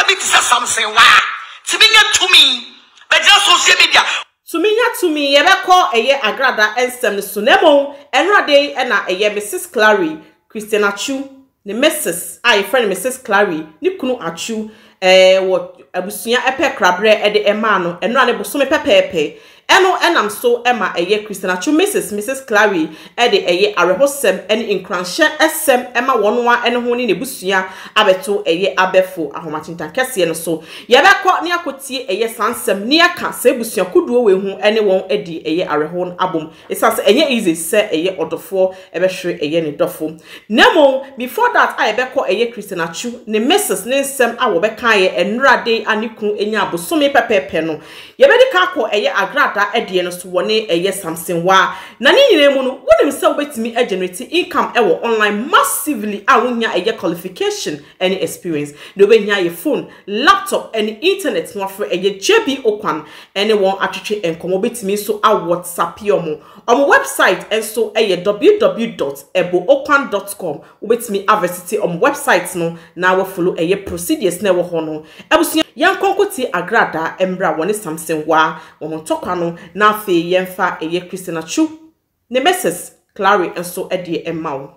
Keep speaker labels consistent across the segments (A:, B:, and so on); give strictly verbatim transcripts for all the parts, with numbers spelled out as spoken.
A: bit something why. Tibinya to me, but just social media.
B: To me, to me, ye call a year agrada and sem sunemo, and rade and a year Missus Clary, Christian Atsu, the Missus I friend Missus Clary, Nikunu Atsu, eh, what Abusia epe crabre at the emano, and run a busume pepe. Eno enam so Emma a year Christian Atsu Missus Missus Clary, at the a year arehosem, and in cranshe SM Emma one one and honey nebusia, abeto a year abefo, a homachinta cassian so. Yaba caught near Cotie a year sansem near Casebusia could do with whom anyone eddy a year arehon album. It says a year easy, say a year or the four, ever shrey a year in duffo. Nemo, before that, I ever a year Christian Atsu, ne Missus Ninsem, our becaye, and rade and niku in yabu so me pepe peno. Yabedi kako a year agrada. Edianos to one a year something wa nani nemono when himself wait me a generating income ewo online massively awunya a year qualification any experience no be nya your phone laptop and internet no for a year J B okwan anyone atwetwe enkomo betimi so a WhatsApp yomo on my website and so a year w w w dot ebo okwan dot com betimi university on website no now follow a year procedures na wo ho no ebusu yan konkoti agrada embra woni something wa wo tokwa na fe yemfa eye Christian Atsu ne Missus Clary and so edie emma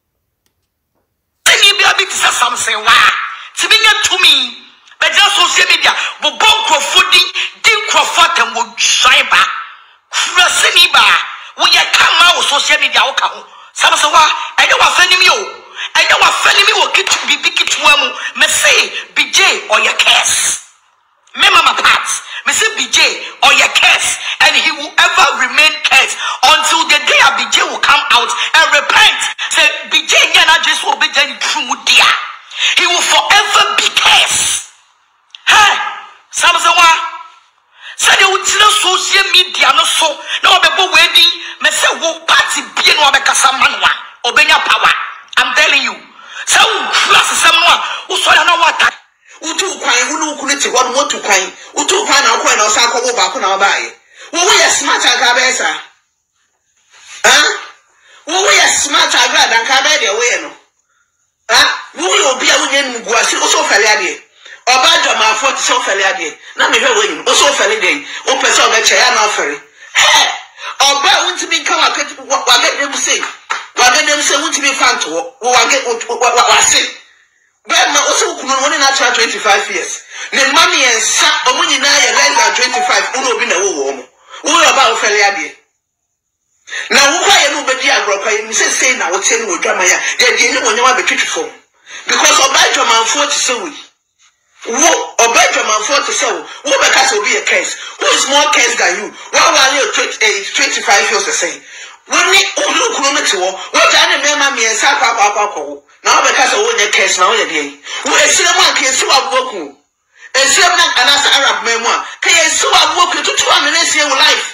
A: any be a bit something wa tibinya to me but just social media bo bonko fodi din crofat and wo shaiba frasini ba wo ye kama wo social media wo ka ho samso wa e de wa fani mi o e de wa fani mi wo kitu bibi kitu amu me say B J or your case me mama parts me say B J or your case and he will ever remain case until the day B J will come out and repent. Say B J nyana just will be done true dear. He will forever be case. Hey, Samsawa. Say they will tell social media no so no be go wedding me say wo party be no be kasa manwa obenya power. I'm telling you. So class someone who saw no water. Utu kwan hunu kuniti won motu kwan utu kwan na kwan na osa akwo ba ko na obaye wo wo yes smart aga be sa ah wo wo yes smart aga dan ka be de we no ah wo wo obi a wonye nugu ase o so fele ade oba joma fo ti so fele ade na me hwe we ni o so fele de o pese o be che ya na ofere he oba wonti bi kan wa wa get dem say wa get dem say wonti bi fanto wo wa get wa say but my also kuno woni na try twenty-five years. Ne mami en sa omunyi na ye less than twenty-five uno obi na wo wo mo. Wo ba wo fele ade. Na wo kwa ye no bedi agro kwa ye mi say say na wo tie ni wo dwama ya. Ye die ni wo nyama betwitwi fom. Because obajo manfo ti say we. Wo obajo manfo ti say wo. Wo be ka say obi a case. Who is more case than you? One wale twenty-five years the same. Woni ulu kuno no ti wo. Wo ja ne mema mi en sa kwa kwa kwa kwa. Now because I want your case now, you're there. Who is the one case to a book? And see, I'm not another Arab memoir. Can you so I walk into two minutes in your life?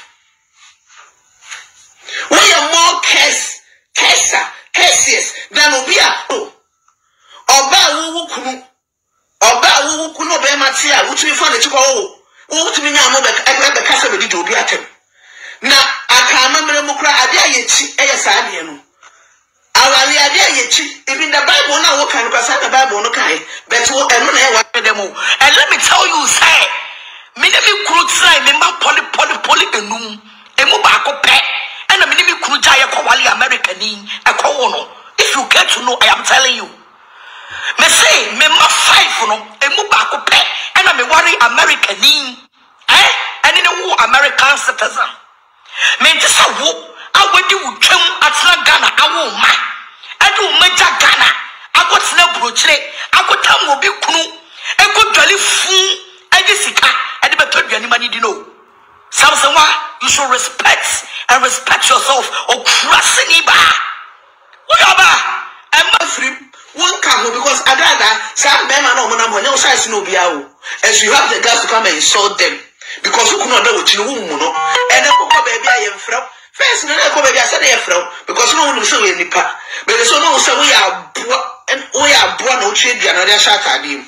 A: We are more case, case, cases than Obia. Oba who kunu, Oba who kuno be matia, which we found it to go. Who to me now, I the castle with the Obiatem. Now, I can't remember the Mukra, I dare you, a Sadian. Awali ade yechi even the Bible na wo kan kwasa the Bible no kai but wo eno na e wa dem and let me tell you say me ne me kru try me ma poli poli poli enum emu ba ko pe and me ne me kru ja ye ko wali America ni e ko wo no if you get to know I am telling you me say me ma five no emu ba ko pe and me wari America ni eh and ne wo American citizen me just wo awedi wo twam atena Ghana awo ma adu maja Ghana akotena brochire akotam obi kunu ekodwale fun edi sika edi betodwani mani di no something wa you should respect and respect yourself or crossing ba wo yoba am free one come because agada some men na no na money o size no bia o as you have the guts to come and insult them because you could not do what you want no and the papa baby I am from first, no, I said because no one will show any part. But there's no say we are and we are born no trade another shot at him.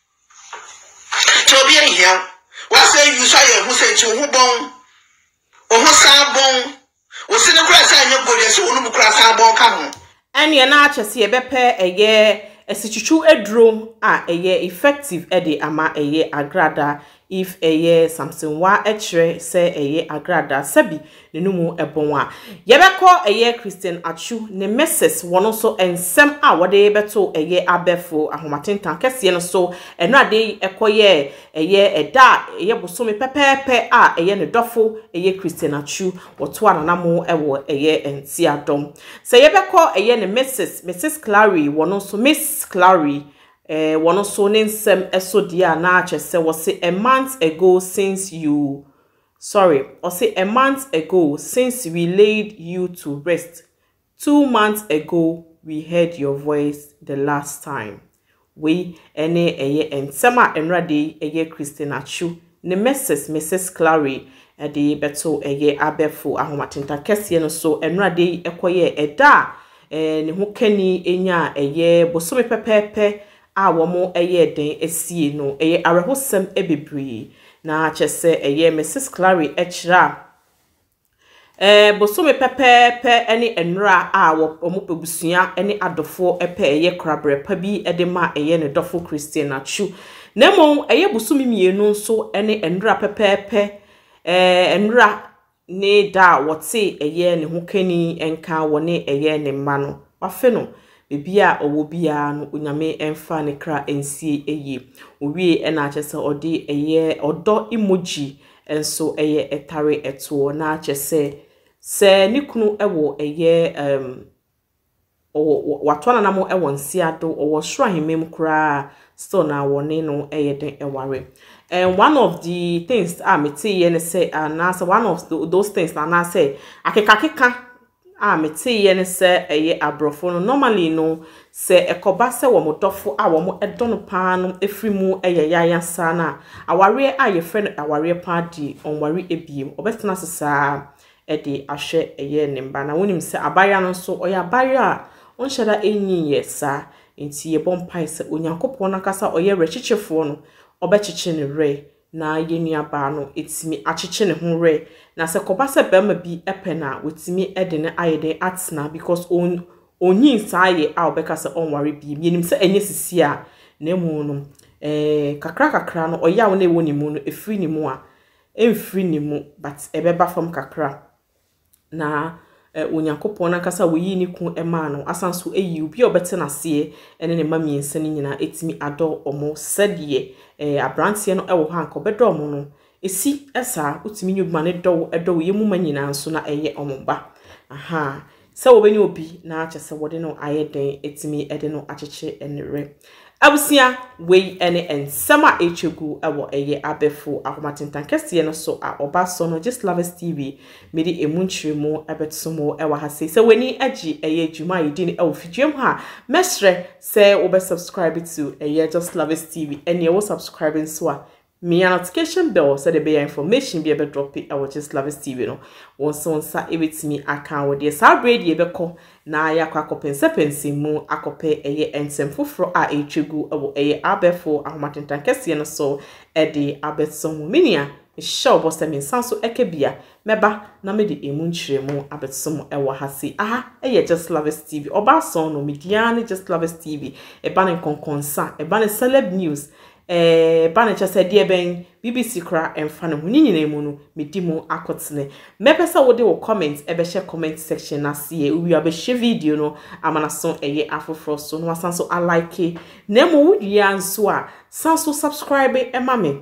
A: To be here, what say you say who said to who bone or who sound bone or send a crash and your body so no crash our bone come.
B: And you're not just here, bepe a year esichuchu edro a eye effective ede ama eye agrada if eye something wa echre se eye agrada sabi nenumu ebon a yebekọ eye Christian Atsu ne messes wono so ensem a wode beto eye abefo ahomatentan kese no so eno ade ekoye eye eda eye bosome pepepe a eye ne dofo eye Christian Atsu woto ananamo ewo eye entiadom se yebekọ eye ne messes Missus Clary wono so Miss Clary eh wono so nensem esodia na achese wo say a month ago since you sorry or say a month ago since we laid you to rest. Two months ago we heard your voice the last time. We ene eye ensema enrade eye Christian Atsu ne Missus Missus Clary ede beto eye abefo ahomatenta kese no so enrade ekoye eda eh ne ho kani enya eye bosome pepepe a womo eye den esie no eye arehosem ebebri na chese eye Missus Clary echra eh bosome pepepe ene enra a womo pebusua ene adofo epe eye krabre pa bi ede ma eye ne dofo Christian Atsu nemo eye bosome mienu nso ene enra pepepe eh enra ne da wote eye ne ho kani enka wone eye ne mma no wafe no bibia owo bia no onyame emfa ne kra ensie eye owie ena achese odi eye odo emoji enso eye etare eto na achese se nikunu ewo eye um o watwana namo ewo nsiado owo sro ahemem kra still na wone no eye den eware. And one of the things I me tell you say and answer one of the, those things and I say akeka keka I me tell you say eye abrofo no normally no say ekoba se wo modofo a wo mo edono pa no efrimu eye yayan sana aware a ye friend aware pa di onware ebiem obetena sesa e de ahwe eye nemba na wonim se abaya no so oya abaya a onhyada enyi yesa enti ye bompai se onyankopon nakasa oye rechichefo no obechiche ne re na yenua ba no etimi achiche ne ho re na se koba se bema bi epena wetimi ede ne ayede atna because on onyin saaye a obeka se onware bi yenim se enye sisi a na mu no eh kakra kakra no oya wo na ewo ni mu no efri ni mu a emfri ni mu but ebeba fam kakra na onyankopon nakasa wo yi ni ku ema no asanso eyi obi obete na se ene ne mamiense ni nyina etimi ado omo sadie eh abrantie no ewo ha nko bedo omo no esi esa utimi nyugma ne do edo yemu manyina nso na eye omba aha se wo benya obi na achese wode no ayeden etimi ede no acheche enere abusia we ene ensema echegu ewo eye abefo ahomatentan kese no so a oba so no just Lovers T V medi emunchiremu ebetsomo ewa hase se weni agi eye juma yidi ni ewo fidwem ha mesre se obe subscribe to eye Just Lovers T V ene wo subscribing so a me notification bell so the be information be able drop it our Just Lovers T V no wonso nsa ebetimi aka wo de sa bread ye beko na ya kwa kopense pensi mu akope eye ensem foforo a echegu ewo eye abefo ahomatentan kese no so e de abetsom minia show boss me sanso ekebia meba na me de emu nchiremu abetsom ewo hase aha eye Just Lovers T V oba so no mediane Just Lovers T V e ba ne konkonsa e ba ne celeb news eh bana cha said die ben B B C kra emfa ne ho nyina mu no medimo akotene mepesa wo de wo comment e be share comment section na see we be share video no amana so eye afoforo so no wasanso a like na mo wudua nso a sanso subscribe e mame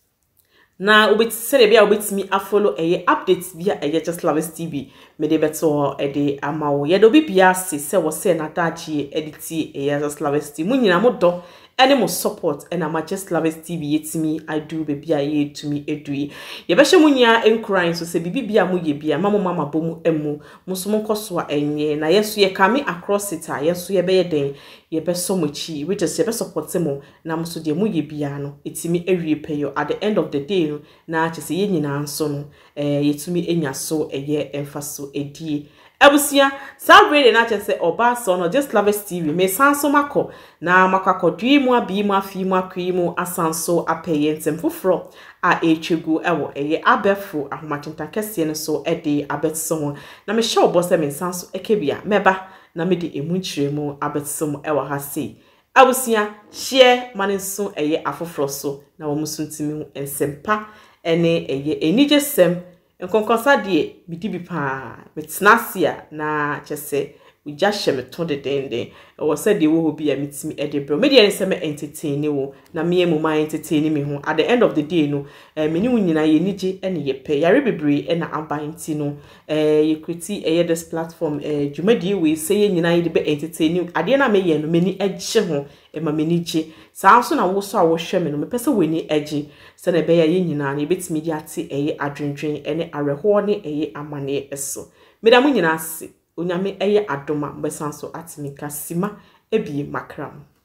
B: na obet sele bia obetimi a follow eye updates bia eye Just Lovers T V me de beto e de amawo ye do bibia se se wo se na dachi editi eye Just Lovers T V munyina mo do any more support and I'm Just Lovers T V yetimi I do baby aye to me edui ye be hye munya encrying so se bibi bia mo ye bia mama mama bomu emu muso mo koso a enye na yeso ye kame across it a yeso ye be ye den ye be so muchi which is ye be support mo na muso de mo ye bia no etimi ewie peyo at the end of the day no na che se ye nyina nso no eh yetumi enya so eye emfaso edi abusia sa really na che se oba so no Just Lovers T V me sanso mako na makako dwimu abi mu afi mu akwimu asanso apeye ntem foforo a echegu ewo eye abefo ahomatentan kese no so ede abetsom na me show boss me sanso ekebia meba na me de emu nchiremu abetsom ewo hase abusia share maninso eye afoforo so na wo musuntimi hu ensempa ene eye enije sem enkonkonsa de bidi bi pa metnasia na chese uja hye to de dende wo se de wo bi a mitimi e de bro me de se me entertain wo na me emu ma entertain me ho at the end of the day no eh me ni nyina ye nije ene ye pe yare bebre e na abanti no eh ye kweti eh this platform eh dwumadi we se ye nyina ye de be entertain ade na me ye no me ni agye ho e ma me ni gye saa so na wo so a wo hwe me no me pese we ni agye se na be ya ye nyina na ye betimi di ate eh adwendwen ene areho ne eh amane eso me da mu nyina ase Onyame eye adoma mbesanso atimi kasima ebie makram